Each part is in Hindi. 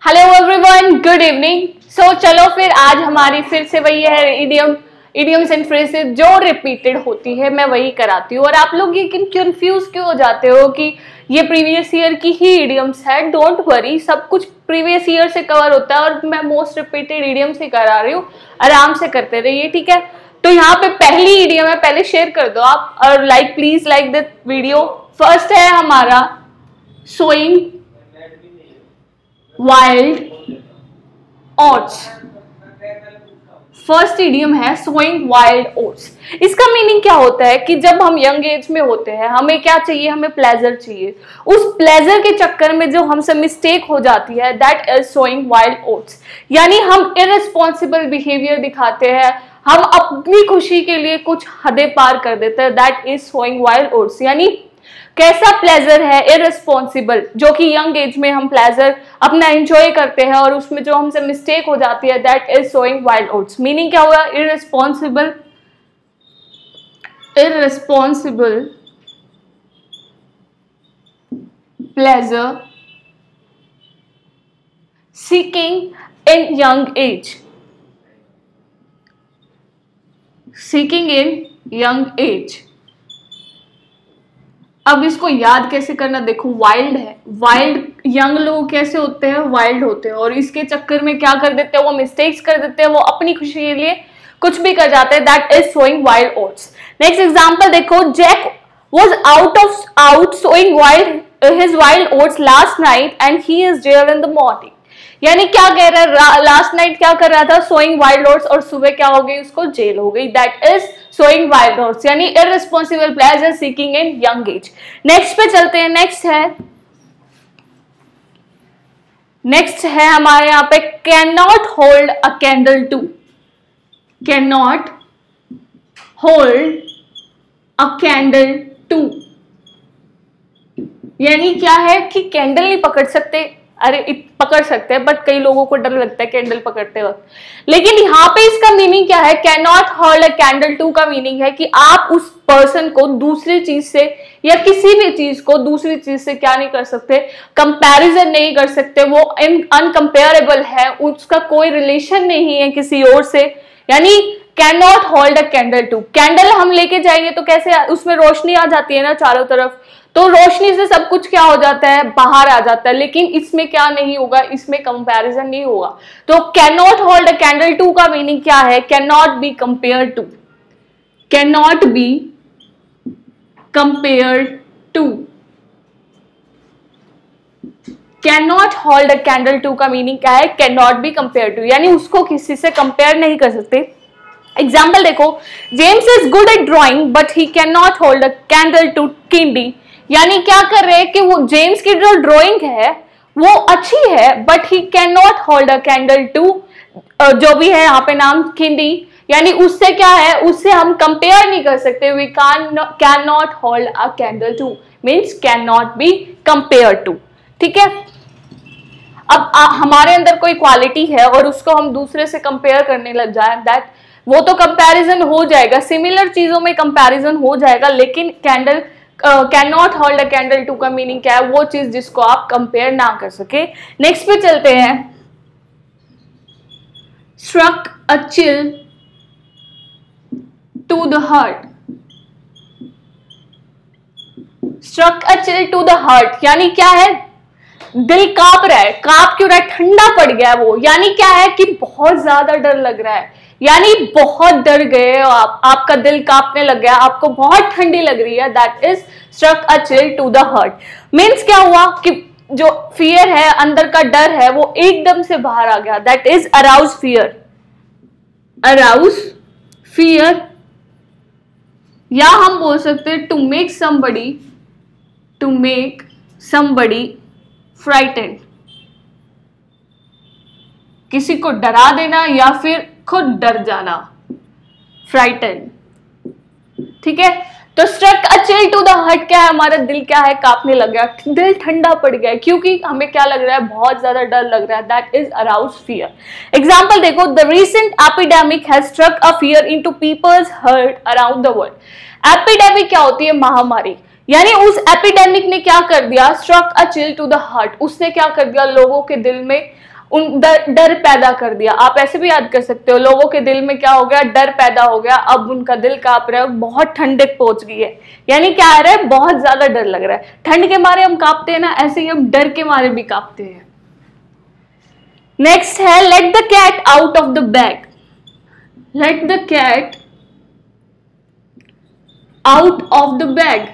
Hello everyone, good evening. So चलो फिर आज हमारी फिर से वही है इडियम्स एंड फ्रेजेस जो रिपीटेड होती है, मैं वही कराती हूँ। और आप लोग ये कंफ्यूज क्यों हो जाते हो कि ये प्रीवियस ईयर की ही इडियम्स है? डोंट वरी, सब कुछ प्रीवियस ईयर से कवर होता है और मैं मोस्ट रिपीटेड इडियम्स ही करा रही हूँ। आराम से करते रहिए, ठीक है। तो यहाँ पे पहली इडियम है, पहले शेयर कर दो आप और please like this video. First है हमारा sowing wild oats. First idiom है सोइंग वाइल्ड ओट्स। इसका मीनिंग क्या होता है कि जब हम यंग एज में होते हैं, हमें क्या चाहिए? हमें प्लेजर चाहिए। उस प्लेजर के चक्कर में जो हमसे मिस्टेक हो जाती है, that is sowing wild oats. यानी हम इररिस्पॉन्सिबल बिहेवियर दिखाते हैं, हम अपनी खुशी के लिए कुछ हदें पार कर देते हैं, that is sowing wild oats. यानी कैसा प्लेजर है? इररिस्पॉन्सिबल, जो कि यंग एज में हम प्लेजर अपना एंजॉय करते हैं और उसमें जो हमसे मिस्टेक हो जाती है, that is sowing wild oats. Meaning क्या हुआ? Irresponsible pleasure seeking in young age, seeking in young age. अब इसको याद कैसे करना? देखो, वाइल्ड है, वाइल्ड यंग लोग कैसे होते हैं? वाइल्ड होते हैं और इसके चक्कर में क्या कर देते हैं? वो मिस्टेक्स कर देते हैं, वो अपनी खुशी के लिए कुछ भी कर जाते हैं, that is sowing wild oats. Next example देखो, Jack was out sowing his wild oats last night and he is there in the morning. यानी क्या कह रहा है? लास्ट नाइट क्या कर रहा था? सोइंग वाइल्ड ओट्स, और सुबह क्या हो गई? उसको जेल हो गई, that is sowing wild oats. यानी irresponsible pleasure seeking in young age. Next पे चलते हैं। नेक्स्ट है हमारे यहाँ पे can not hold a candle to. Can not hold a candle to यानी क्या है कि कैंडल नहीं पकड़ सकते। अरे पकड़ सकते हैं, बट कई लोगों को डर लगता है कैंडल पकड़ते वक्त। लेकिन यहाँ पे इसका मीनिंग क्या है? Can not hold a candle to का मीनिंग है कि आप उस पर्सन को दूसरी चीज से या किसी भी चीज को दूसरी चीज से क्या नहीं कर सकते? कंपैरिजन नहीं कर सकते। वो अनकंपेरेबल है, उसका कोई रिलेशन नहीं है किसी और से। यानी can not hold a candle to. Candle हम लेके जाएंगे तो कैसे? उसमें रोशनी आ जाती है ना चारों तरफ, तो रोशनी से सब कुछ क्या हो जाता है? बाहर आ जाता है। लेकिन इसमें क्या नहीं होगा? इसमें कंपैरिजन नहीं होगा। तो can not hold a candle to का मीनिंग क्या है? Can not be compare to. Can not be compare to. Can not hold a candle to का मीनिंग क्या है? Can not be compare to, यानी उसको किसी से कंपेयर नहीं कर सकते। एग्जाम्पल देखो, James is good at drawing but he can not hold a candle to Kindy. यानी क्या कर रहे हैं कि वो जेम्स की जो ड्राइंग है वो अच्छी है, but he can not hold a candle to, जो भी है यहाँ पे नाम किंडी, यानी उससे क्या है? उससे हम कंपेयर नहीं कर सकते। We can not hold a candle to means can not be compare to, ठीक है। अब हमारे अंदर कोई क्वालिटी है और उसको हम दूसरे से कंपेयर करने लग जाए, दैट वो तो कंपैरिजन हो जाएगा, सिमिलर चीजों में कंपैरिजन हो जाएगा। लेकिन can not hold a candle to का मीनिंग क्या है? वो चीज जिसको आप कंपेयर ना कर सके। नेक्स्ट पे चलते हैं। Struck a chill to the heart. Struck a chill to the heart यानी क्या है? दिल कांप रहा है। कांप क्यों रहा है? ठंडा पड़ गया है वो। यानी क्या है कि बहुत ज्यादा डर लग रहा है, यानी बहुत डर गए आपका दिल कांपने लग गया, आपको बहुत ठंडी लग रही है, that is struck a chill to the heart. Means क्या हुआ कि जो फियर है, अंदर का डर है, वो एकदम से बाहर आ गया, that is arouse fear. Arouse fear, या हम बोल सकते हैं टू मेक समबडी फ्राइटेंड। किसी को डरा देना या फिर खुद डर जाना, फ्राइटेंड, ठीक है। तो struck a chill to the heart क्या है? हमारा दिल क्या है? कांपने लग गया, दिल ठंडा पड़ गया, क्योंकि हमें क्या लग रहा है? बहुत ज्यादा डर लग रहा है, that is arouse fear. Example देखो, the recent epidemic has struck a fear into people's heart around the world. Epidemic क्या होती है? महामारी। यानी उस एपिडेमिक ने क्या कर दिया? Struck a chill to the heart. उसने क्या कर दिया? लोगों के दिल में डर पैदा कर दिया। आप ऐसे भी याद कर सकते हो, लोगों के दिल में क्या हो गया, डर पैदा हो गया, अब उनका दिल कांप रहा है, बहुत ठंडक पहुंच गई है, यानी क्या आ रहा है, बहुत ज्यादा डर लग रहा है। ठंड के मारे हम कांपते हैं ना, ऐसे ही हम डर के मारे भी कांपते हैं। नेक्स्ट है let the cat out of the bag. Let the cat out of the bag,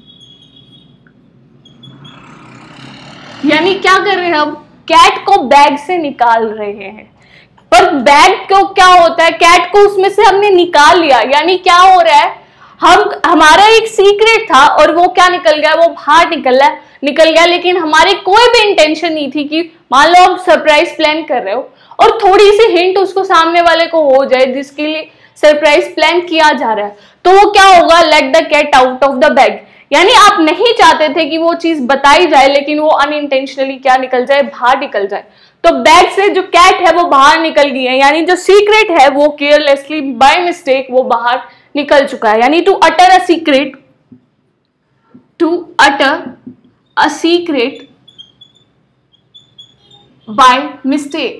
यानी क्या कर रहे हैं हम, कैट को बैग से निकाल रहे हैं। पर बैग को क्या होता है, कैट को उसमें से हमने निकाल लिया, यानी क्या हो रहा है, हमारा एक सीक्रेट था और वो क्या निकल गया, वो बाहर निकल गया, लेकिन हमारी कोई भी इंटेंशन नहीं थी कि मान लो आप सरप्राइज प्लान कर रहे हो और थोड़ी सी हिंट उसको सामने वाले को हो जाए जिसके लिए सरप्राइज प्लान किया जा रहा है, तो वो क्या होगा, let the cat out of the bag, यानी आप नहीं चाहते थे कि वो चीज बताई जाए, लेकिन वो अनइंटेंशनली क्या निकल जाए, बाहर निकल जाए। तो बैग से जो कैट है वो बाहर निकल गई है, यानी जो सीक्रेट है वो केयरलेसली बाय मिस्टेक वो बाहर निकल चुका है। यानी to utter a secret, to utter a secret by mistake,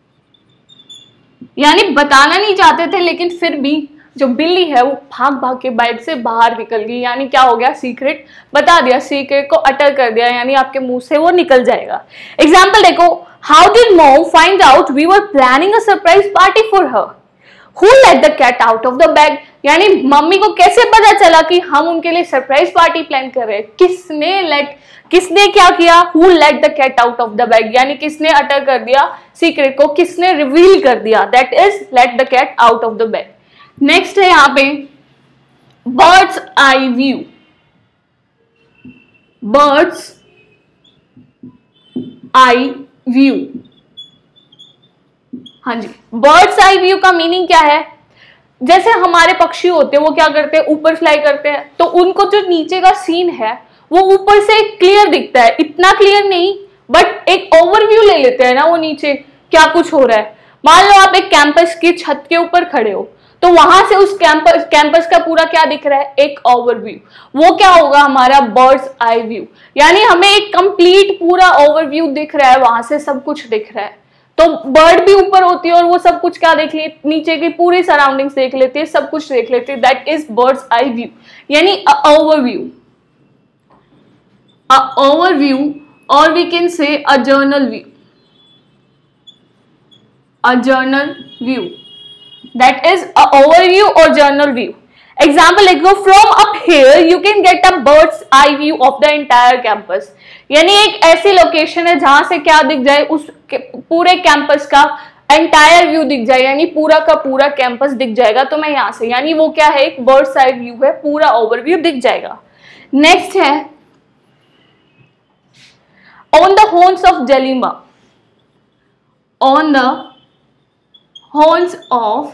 यानी बताना नहीं चाहते थे लेकिन फिर भी जो बिल्ली है वो भाग भाग के बैग से बाहर निकल गई, यानी क्या हो गया, सीक्रेट बता दिया, सीक्रेट को अटर कर दिया, यानी आपके मुंह से वो निकल जाएगा। एग्जाम्पल देखो, how did mom find out we were planning a surprise party for her, who let the cat out of the bag, यानी मम्मी को कैसे पता चला कि हम उनके लिए सरप्राइज पार्टी प्लान कर रहे हैं, किसने क्या किया, who let the cat out of the bag, यानी किसने अटर कर दिया सीक्रेट को, किसने रिवील कर दिया, that is let the cat out of the bag. Next है यहां पे bird's eye view. Bird's eye view, हाँ जी, बर्ड्स आई व्यू का मीनिंग क्या है, जैसे हमारे पक्षी होते हैं वो क्या करते हैं, ऊपर फ्लाई करते हैं, तो उनको जो नीचे का सीन है वो ऊपर से क्लियर दिखता है, इतना क्लियर नहीं बट एक ओवरव्यू ले लेते हैं ना, वो नीचे क्या कुछ हो रहा है। मान लो आप एक कैंपस की छत के ऊपर खड़े हो, तो वहां से उस कैंपस का पूरा क्या दिख रहा है, एक ओवरव्यू, वो क्या होगा हमारा बर्ड्स आई व्यू, यानी हमें एक कंप्लीट पूरा ओवरव्यू दिख रहा है, वहां से सब कुछ दिख रहा है। तो बर्ड भी ऊपर होती है और वो सब कुछ क्या देख लेती, नीचे की पूरी सराउंडिंग्स देख लेती है, सब कुछ देख लेती है, that is bird's eye view, यानी ओवरव्यू, ओवरव्यू, और we can say a general view, a general view, that is a overview or journal view. Example like go from up here you can get a bird's eye view of the entire campus, यानी एक ऐसी लोकेशन है जहां से क्या दिख जाए, उस पूरे कैंपस का एंटायर व्यू दिख जाए, यानी पूरा का पूरा कैंपस दिख जाएगा। तो मैं यहां से, यानी वो क्या है, एक बर्ड्स आई व्यू है, पूरा ओवरव्यू दिख जाएगा। नेक्स्ट है on the horns of dilemma, on the horns of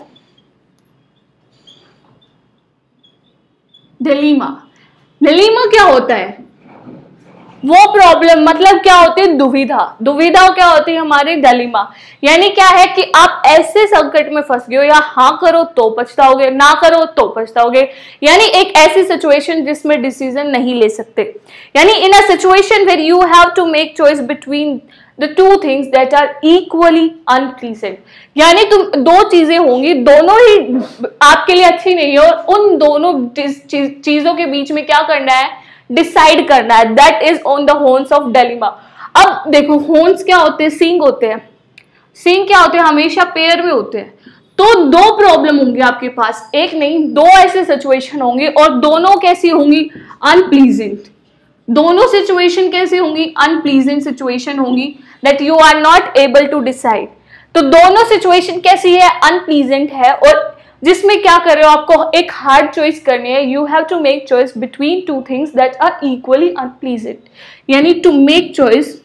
dilemma. Dilemma क्या होता है, वो प्रॉब्लम, मतलब क्या होती है, दुविधा क्या होती है हमारे डेलिमा, यानी क्या है कि आप ऐसे संकट में फंस गए हो, या हाँ करो तो पछताओगे, ना करो तो पछताओगे, यानी एक ऐसी सिचुएशन जिसमें डिसीजन नहीं ले सकते, यानी in a situation where you have to make choice between the two things that are equally unpleasant, यानी तुम दो चीजें होंगी, दोनों ही आपके लिए अच्छी नहीं है, और उन दोनों चीजों के बीच में क्या करना है, डिसाइड करना है, that is on the horns of dilemma. अब देखो हॉर्न्स क्या होते हैं, सींग होते हैं, सींग क्या होते हैं, हमेशा पेयर में होते हैं, तो दो प्रॉब्लम होंगी आपके पास, एक नहीं दो ऐसे सिचुएशन होंगी, और दोनों कैसी होंगी, अनप्लीजेंट, दोनों सिचुएशन कैसी होंगी, अनप्लीजेंट सिचुएशन होंगी, that you are not able to decide. तो दोनों सिचुएशन कैसी है, अनप्लीजेंट है, और जिसमें क्या कर रहे हो, आपको एक हार्ड चॉइस करनी है, you have to make choice between two things that are equally unpleasant, यानी to make choice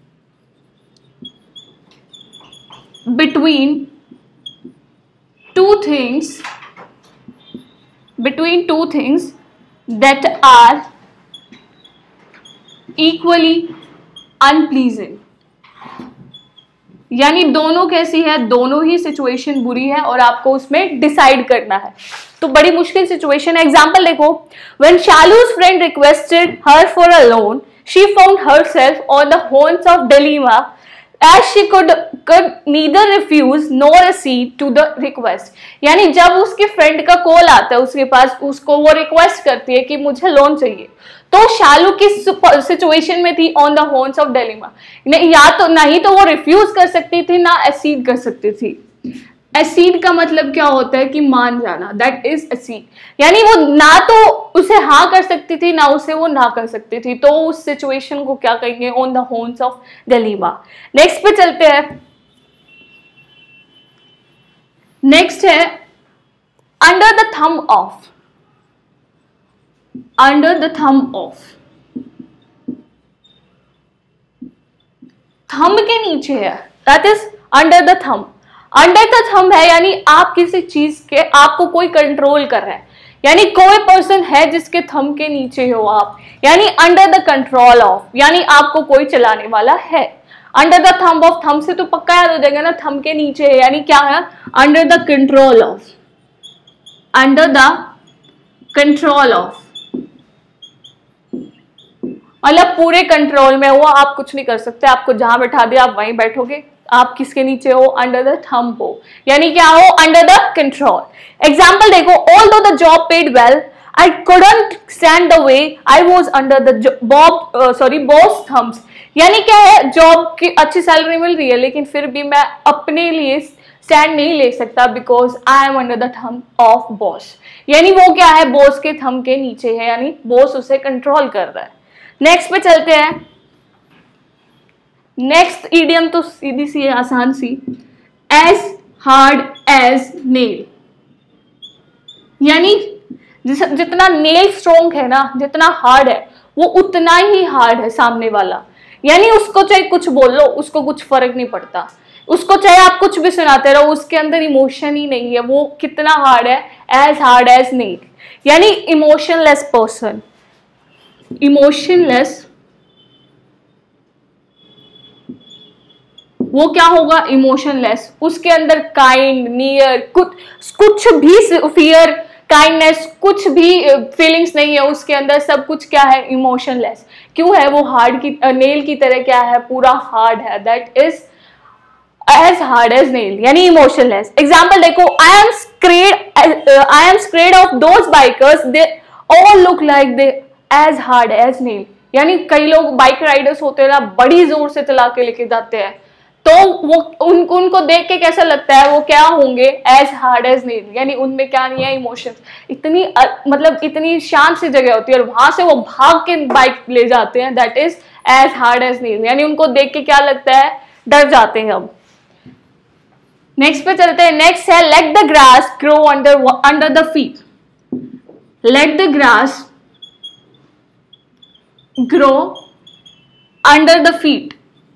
between two things that are equally unpleasant, यानी दोनों कैसी है, दोनों ही सिचुएशन बुरी है और आपको उसमें डिसाइड करना है, तो बड़ी मुश्किल सिचुएशन है। एग्जांपल देखो, व्हेन शालू's friend requested her for a loan she found herself on the horns of dilemma as she could neither refuse nor accede to the request। यानी जब उसके फ्रेंड का कॉल आता है उसके पास, उसको वो रिक्वेस्ट करती है कि मुझे लोन चाहिए, तो शालू किस सिचुएशन में थी? On the horns of dilemma. या तो नहीं तो वो रिफ्यूज कर सकती थी, ना accede कर सकती थी। accede का मतलब क्या होता है कि मान जाना, दैट इज accede। यानी वो ना तो उसे हाँ कर सकती थी, ना उसे वो ना कर सकती थी, तो उस सिचुएशन को क्या कहेंगे? On the horns of dilemma. Next पे चलते हैं। नेक्स्ट है under the thumb of. Under the thumb of, thumb के नीचे है, that is under the thumb. Under the thumb है यानी आप किसी चीज के, आपको कोई कंट्रोल कर रहा है, यानी कोई पर्सन है जिसके थंब के नीचे हो आप, यानी अंडर द कंट्रोल ऑफ, यानी आपको कोई चलाने वाला है। Under the thumb of, thumb से तो पक्का याद हो जाएगा ना, थंब के नीचे है, यानी क्या है? Under the control of. Under the control of मतलब पूरे कंट्रोल में वो, आप कुछ नहीं कर सकते, आपको जहां बैठा दिया आप वहीं बैठोगे। आप किसके नीचे हो? अंडर द थंब हो, यानी क्या हो? Under the control. एग्जाम्पल देखो, although the job paid well I couldn't stand the way I was under the boss thumbs. यानी क्या है? जॉब की अच्छी सैलरी मिल रही है लेकिन फिर भी मैं अपने लिए स्टैंड नहीं ले सकता, because I am under the thumb of boss. यानी वो क्या है? बॉस के थंब के नीचे है, यानी बॉस उसे कंट्रोल कर रहा है। नेक्स्ट पे चलते हैं। नेक्स्ट इडियम तो सीधी सी है, आसान सी, एज हार्ड एज नेल। यानी जितना नेल स्ट्रॉन्ग है ना, जितना हार्ड है वो उतना ही हार्ड है सामने वाला। यानी उसको चाहे कुछ बोल लो, उसको कुछ फर्क नहीं पड़ता, उसको चाहे आप कुछ भी सुनाते रहो, उसके अंदर इमोशन ही नहीं है। वो कितना हार्ड है? एज हार्ड एज नेल, यानी इमोशनलेस पर्सन। इमोशनलेस, वो क्या होगा? इमोशनलेस। उसके अंदर काइंड, नियर, कुछ भी फियर, काइंडनेस, कुछ भी फीलिंग्स नहीं है उसके अंदर, सब कुछ क्या है? इमोशनलेस। क्यों है? वो हार्ड की, नेल की तरह क्या है? पूरा हार्ड है, that is as hard as nail, यानी इमोशनलेस। एग्जाम्पल देखो, I am scared of those bikers, they all look like they as hard as nail. यानी कई लोग बाइक राइडर्स होते हैं ना, बड़ी जोर से चला के लेके जाते हैं, तो वो उनको देख के कैसा लगता है? वो क्या होंगे? एज हार्ड एज नेल, यानी उनमें क्या नहीं है? इमोशंस। इतनी मतलब इतनी शांत सी जगह होती है और वहां से वो भाग के बाइक ले जाते हैं, that is as hard as nail. यानी उनको देख के क्या लगता है? डर जाते हैं हम। नेक्स्ट पे चलते हैं। नेक्स्ट है let the grass grow under the feet. Let the grass grow under the feet,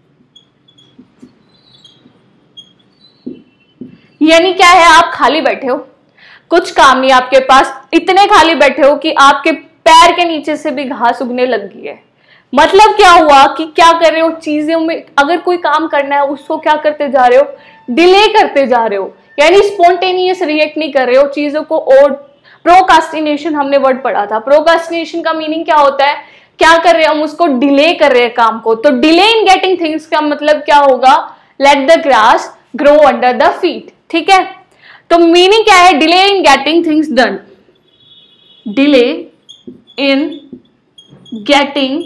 यानी क्या है? आप खाली बैठे हो, कुछ काम नहीं आपके पास, इतने खाली बैठे हो कि आपके पैर के नीचे से भी घास उगने लग गई है। मतलब क्या हुआ कि क्या कर रहे हो? चीजों में अगर कोई काम करना है उसको क्या करते जा रहे हो? डिले करते जा रहे हो, यानी स्पॉन्टेनियस रिएक्ट नहीं कर रहे हो चीजों को। और प्रोकास्टिनेशन हमने वर्ड पढ़ा था, प्रोकास्टिनेशन का मीनिंग क्या होता है? क्या कर रहे हैं हम? उसको डिले कर रहे हैं काम को। तो डिले इन गेटिंग थिंग्स का मतलब क्या होगा? Let the grass grow under the feet. ठीक है, तो मीनिंग क्या है? Delay in getting things done. Delay in getting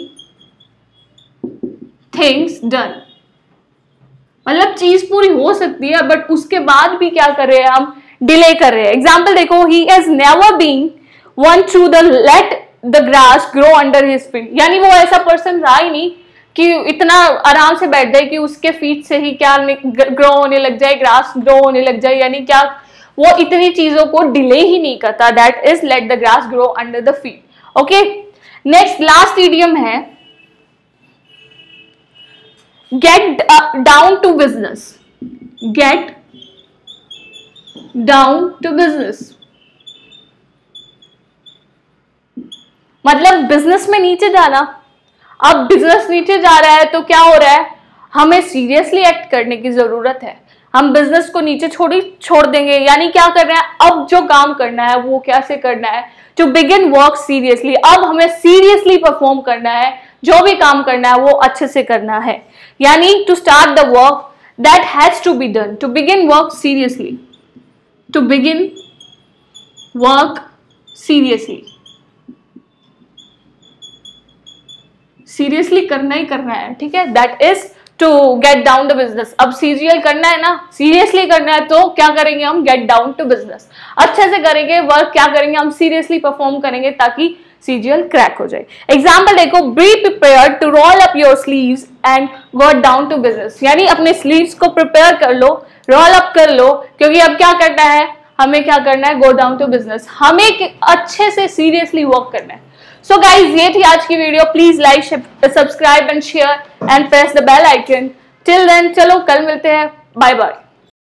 things done मतलब चीज पूरी हो सकती है बट उसके बाद भी क्या कर रहे हैं हम? डिले कर रहे हैं। एग्जाम्पल देखो, he has never been one to the let the grass grow under his feet, यानी वो ऐसा पर्सन रहा ही नहीं कि इतना आराम से बैठ जाए कि उसके फीट से ही क्या ग्रो होने लग जाए, ग्रास ग्रो होने लग जाए, यानी क्या वो इतनी चीजों को डिले ही नहीं करता। That is let the grass grow under the feet. Okay, next last idiom है get down to business. Get down to business मतलब बिजनेस में नीचे जाना। अब बिजनेस नीचे जा रहा है तो क्या हो रहा है? हमें सीरियसली एक्ट करने की जरूरत है। हम बिजनेस को नीचे छोड़ देंगे, यानी क्या कर रहे हैं? अब जो काम करना है वो कैसे करना है? To begin work seriously. अब हमें सीरियसली परफॉर्म करना है, जो भी काम करना है वो अच्छे से करना है। यानी to start the work that has to be done, to begin work seriously, to begin work seriously, seriously करना ही करना है, ठीक है, that is to get down the business. अब सीरियल करना है ना, सीरियसली करना है, तो क्या करेंगे हम, गेट डाउन टू बिजनेस, अच्छे से करेंगे वर्क, क्या करेंगे हम, सीरियसली परफॉर्म करेंगे ताकि सीरियल क्रैक हो जाए। एग्जाम्पल देखो, be prepared to roll up your sleeves and go down to business, यानी अपने स्लीव्स को प्रिपेयर कर लो, रोल अप कर लो, क्योंकि अब क्या करना है, हमें क्या करना है, गो डाउन टू बिजनेस, हमें अच्छे से सीरियसली वर्क करना है। So guys, ये थी आज की video. Please like, subscribe and share and press the bell icon. Till then, चलो कल मिलते हैं, बाय बाय।